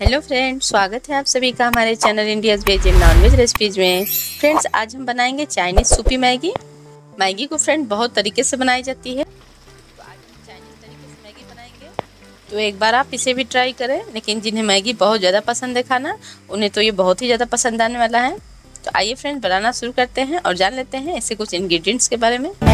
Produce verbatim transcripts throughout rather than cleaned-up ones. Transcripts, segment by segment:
Hello friends, स्वागत है आप सभी का हमारे channel India's veg and non veg recipes में। फ्रेंड्स, आज हम बनाएंगे चाइनीज़ सूपी मैगी। मैगी को फ्रेंड बहुत तरीके से बनाई जाती है, तो आज हम चाइनीज़ तरीके से मैगी बनाएंगे। तो एक बार आप इसे भी ट्राई करें, लेकिन जिन्हें मैगी बहुत ज़्यादा पसंद है खाना, उन्हें तो ये बहुत ही ज़्यादा पसंद आने वाला है। तो आइए फ्रेंड्स, बनाना शुरू करते हैं और जान लेते हैं इसके कुछ इंग्रेडिएंट्स के बारे में।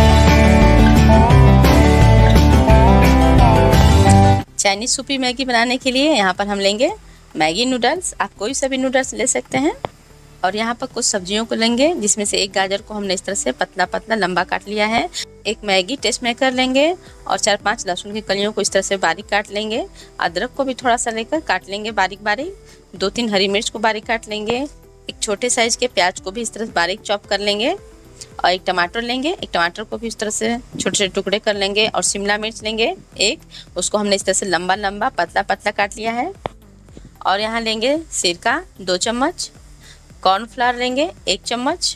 चाइनीज़ सूपी मैगी बनाने के लिए यहाँ पर हम लेंगे मैगी नूडल्स। आप कोई सा भी नूडल्स ले सकते हैं। और यहाँ पर कुछ सब्जियों को लेंगे, जिसमें से एक गाजर को हमने इस तरह से पतला पतला लंबा काट लिया है। एक मैगी टेस्ट मेकर लेंगे और चार पांच लहसुन की कलियों को इस तरह से बारीक काट लेंगे। अदरक को भी थोड़ा सा लेकर काट लेंगे बारीक बारीक। दो तीन हरी मिर्च को बारीक काट लेंगे। एक छोटे साइज के प्याज को भी इस तरह से बारीक चॉप कर लेंगे। और एक टमाटर लेंगे, एक टमाटर को भी इस तरह से छोटे छोटे टुकड़े कर लेंगे। और शिमला मिर्च लेंगे एक, उसको हमने इस तरह से लंबा लंबा पतला पतला काट लिया है। और यहाँ लेंगे सिरका दो चम्मच, कॉर्नफ्लावर लेंगे एक चम्मच।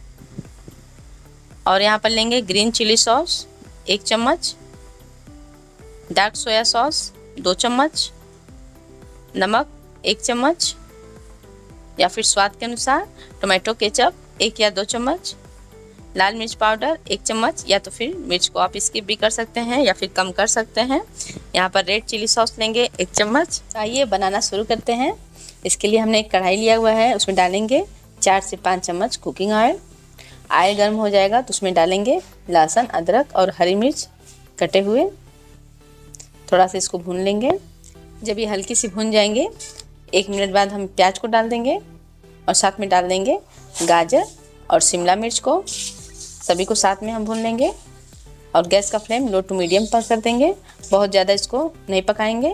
और यहाँ पर लेंगे ग्रीन चिली सॉस एक चम्मच, डार्क सोया सॉस दो चम्मच, नमक एक चम्मच या फिर स्वाद के अनुसार, टोमेटो केचप एक या दो चम्मच, लाल मिर्च पाउडर एक चम्मच, या तो फिर मिर्च को आप स्किप भी कर सकते हैं या फिर कम कर सकते हैं। यहाँ पर रेड चिली सॉस लेंगे एक चम्मच। आइए बनाना शुरू करते हैं। इसके लिए हमने एक कढ़ाई लिया हुआ है, उसमें डालेंगे चार से पाँच चम्मच कुकिंग ऑयल। ऑयल गर्म हो जाएगा तो उसमें डालेंगे लहसुन, अदरक और हरी मिर्च कटे हुए। थोड़ा सा इसको भून लेंगे। जब ये हल्की सी भून जाएंगे, एक मिनट बाद हम प्याज को डाल देंगे और साथ में डाल देंगे गाजर और शिमला मिर्च को। सभी को साथ में हम भून लेंगे और गैस का फ्लेम लो टू मीडियम पर कर देंगे। बहुत ज़्यादा इसको नहीं पकाएंगे।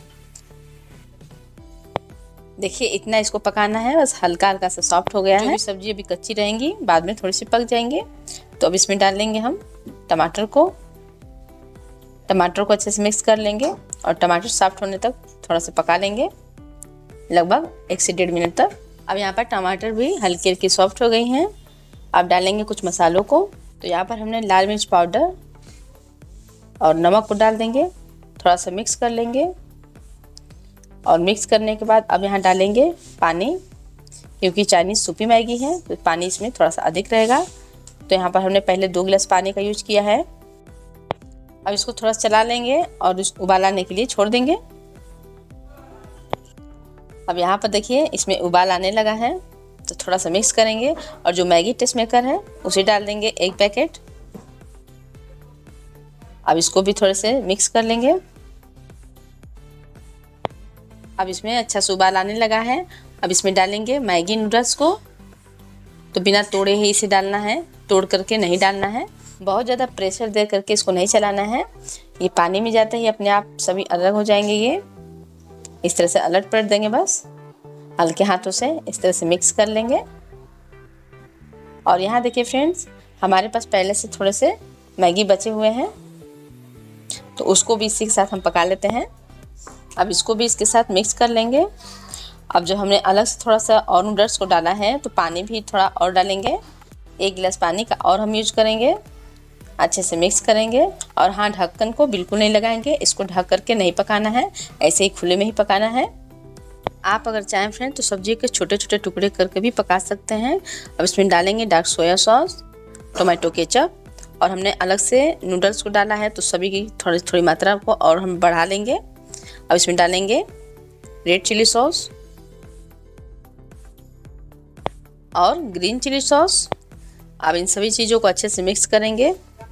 देखिए, इतना इसको पकाना है, बस हल्का हल्का सा सॉफ्ट हो गया है। सब्जी अभी कच्ची रहेंगी, बाद में थोड़ी सी पक जाएंगे। तो अब इसमें डाल लेंगे हम टमाटर को। टमाटर को अच्छे से मिक्स कर लेंगे और टमाटर सॉफ्ट होने तक थोड़ा सा पका लेंगे, लगभग एक से डेढ़ मिनट तक। अब यहाँ पर टमाटर भी हल्की हल्की सॉफ्ट हो गई हैं। अब डालेंगे कुछ मसालों को। तो यहाँ पर हमने लाल मिर्च पाउडर और नमक को डाल देंगे, थोड़ा सा मिक्स कर लेंगे। और मिक्स करने के बाद अब यहाँ डालेंगे पानी, क्योंकि चाइनीज़ सूपी मैगी है तो पानी इसमें थोड़ा सा अधिक रहेगा। तो यहाँ पर हमने पहले दो गिलास पानी का यूज किया है। अब इसको थोड़ा सा चला लेंगे और उबाल आने के लिए छोड़ देंगे। अब यहाँ पर देखिए, इसमें उबाल आने लगा है, तो थोड़ा सा मिक्स करेंगे और जो मैगी टेस्ट मेकर है उसे डाल देंगे एक पैकेट। अब इसको भी थोड़े से मिक्स कर लेंगे। अब इसमें अच्छा से उबाल आने लगा है। अब इसमें डालेंगे मैगी नूडल्स को। तो बिना तोड़े ही इसे डालना है, तोड़ करके नहीं डालना है। बहुत ज़्यादा प्रेशर दे करके इसको नहीं चलाना है। ये पानी में जाते ही अपने आप सभी अलग हो जाएंगे। ये इस तरह से अलट पलट देंगे, बस हल्के हाथों से इस तरह से मिक्स कर लेंगे। और यहाँ देखिए फ्रेंड्स, हमारे पास पहले से थोड़े से मैगी बचे हुए हैं, तो उसको भी इसी के साथ हम पका लेते हैं। अब इसको भी इसके साथ मिक्स कर लेंगे। अब जो हमने अलग से थोड़ा सा और नूडल्स को डाला है, तो पानी भी थोड़ा और डालेंगे। एक गिलास पानी का और हम यूज करेंगे। अच्छे से मिक्स करेंगे। और हाँ, ढक्कन को बिल्कुल नहीं लगाएंगे, इसको ढक करके नहीं पकाना है, ऐसे ही खुले में ही पकाना है। आप अगर चाहें फ्रेंड तो सब्जी के छोटे छोटे टुकड़े करके भी पका सकते हैं। अब इसमें डालेंगे dark soya sauce, tomato ketchup, और हमने अलग से नूडल्स को डाला है, तो सभी की थोड़ी थोड़ी मात्रा को और हम बढ़ा लेंगे। अब इसमें डालेंगे रेड चिली सॉस और ग्रीन चिली सॉस। अब इन सभी चीज़ों को अच्छे से मिक्स करेंगे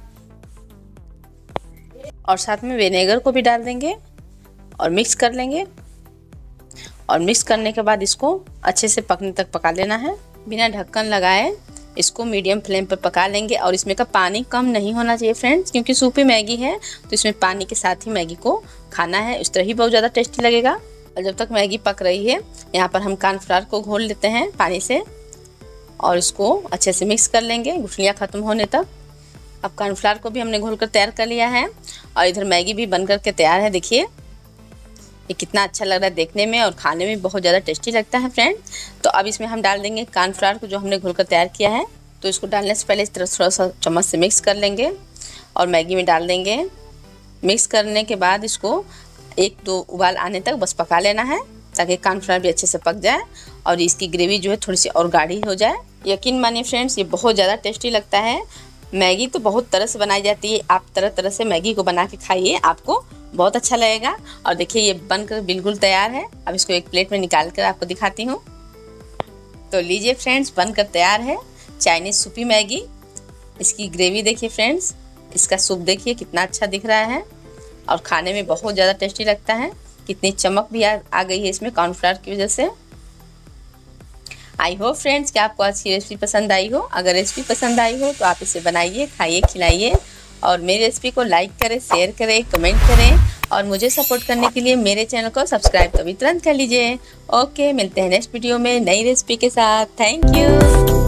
और साथ में विनेगर को भी डाल देंगे और मिक्स कर लेंगे। और मिक्स करने के बाद इसको अच्छे से पकने तक पका लेना है। बिना ढक्कन लगाए इसको मीडियम फ्लेम पर पका लेंगे। और इसमें का पानी कम नहीं होना चाहिए फ्रेंड्स, क्योंकि सूपी मैगी है तो इसमें पानी के साथ ही मैगी को खाना है। इस तरह ही बहुत ज़्यादा टेस्टी लगेगा। और जब तक मैगी पक रही है, यहाँ पर हम कॉर्नफ्लावर को घोल लेते हैं पानी से और इसको अच्छे से मिक्स कर लेंगे गुठलियाँ ख़त्म होने तक। अब कॉर्नफ्लावर को भी हमने घोल कर तैयार कर लिया है और इधर मैगी भी बन कर के तैयार है। देखिए ये कितना अच्छा लग रहा है देखने में, और खाने में बहुत ज़्यादा टेस्टी लगता है फ्रेंड। तो अब इसमें हम डाल देंगे कॉर्नफ्लावर को, जो हमने घोल कर तैयार किया है। तो इसको डालने से पहले इस तरह थोड़ा सा चम्मच से मिक्स कर लेंगे और मैगी में डाल देंगे। मिक्स करने के बाद इसको एक दो उबाल आने तक बस पका लेना है। ताकि कॉर्नफ्लावर भी अच्छे से पक जाए और इसकी ग्रेवी जो है थोड़ी सी और गाढ़ी हो जाए। यकीन मानिए फ्रेंड्स, ये बहुत ज़्यादा टेस्टी लगता है। मैगी तो बहुत तरह से बनाई जाती है, आप तरह तरह से मैगी को बना के खाइए, आपको बहुत अच्छा लगेगा। और देखिए ये बनकर बिल्कुल तैयार है। अब इसको एक प्लेट में निकाल कर आपको दिखाती हूँ। तो लीजिए फ्रेंड्स, बनकर तैयार है चाइनीज़ सूपी मैगी। इसकी ग्रेवी देखिए फ्रेंड्स, इसका सूप देखिए कितना अच्छा दिख रहा है और खाने में बहुत ज़्यादा टेस्टी लगता है। कितनी चमक भी आ, आ गई है इसमें कॉर्नफ्लावर की वजह से। आई होप फ्रेंड्स कि आपको आज की रेसिपी पसंद आई हो। अगर रेसिपी पसंद आई हो तो आप इसे बनाइए, खाइए, खिलाइए और मेरी रेसिपी को लाइक करें, शेयर करें, कमेंट करें और मुझे सपोर्ट करने के लिए मेरे चैनल को सब्सक्राइब तो भी तुरंत कर लीजिए। ओके, मिलते हैं नेक्स्ट वीडियो में नई रेसिपी के साथ। Thank you.